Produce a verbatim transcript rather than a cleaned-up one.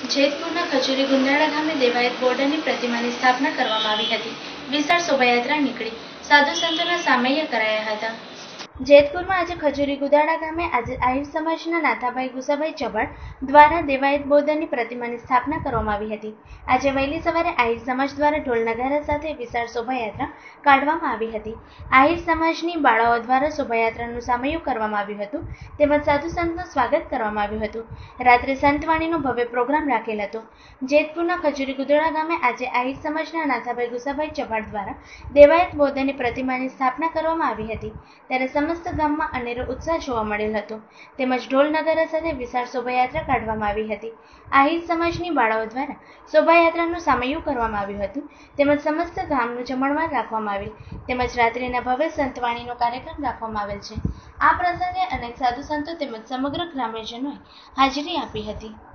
જેતપુરના ખજૂરી ગુંદાળા ગામે દેવાયત બોર્ડરની પ્રતિમાની સ્થાપના કરવામાં આવી હતી। વિશાળ શોભાયાત્રા નીકળી સાધુ સંતોના સામૈયા કરાયા હતા। જેતપુરમાં આજે ખજૂરી ગુંદાળા ગામે આજે આહિર સમાજના નાથાભાઈ ગુસાભાઈ ચબાડ દ્વારા દેવાયત બોર્ડરની પ્રતિમાની સ્થાપના કરવામાં આવી હતી। આજે વહેલી સવારે આહિર સમાજ દ્વારા ઢોલ નગારા સાથે વિશાળ શોભાયાત્રા કાઢવામાં આવી હતી। આહિર સમાજની બાળાઓ દ્વારા શોભાયાત્રાનું સામૈયું કરવામાં આવ્યું હતું તેમજ સાધુ સંતનું સ્વાગત કરવામાં આવ્યું હતું। રાત્રે સંતવાણીનો ભવ્ય પ્રોગ્રામ રાખેલ હતો। જેતપુરના ખજૂરી ગુંદાળા ગામે આજે આહિર સમાજના નાથાભાઈ ગુસાભાઈ ચબાડ દ્વારા દેવાયત બોર્ડરની પ્રતિમાની સ્થાપના કરવામાં આવી હતી ત્યારે સમસ્ત ગામમાં અનેરો ઉત્સાહ જોવા મળેલ હતો તેમજ ઢોલ નગારા સાથે વિશાળ શોભાયાત્રા કાઢવામાં આવી હતી। આહિર સમાજની બાળાઓ દ્વારા શોભાયાત્રાનું સામૈયું કરવામાં આવ્યું હતું તેમજ સમસ્ત ગામનું જમણવાર રાખવામાં આવેલ તેમજ રાત્રિના ભવ્ય સંતવાણીનો કાર્યક્રમ રાખવામાં આવેલ છે। આ પ્રસંગે અનેક સાધુ સંતો તેમજ સમગ્ર ગ્રામ્યજનોએ હાજરી આપી હતી।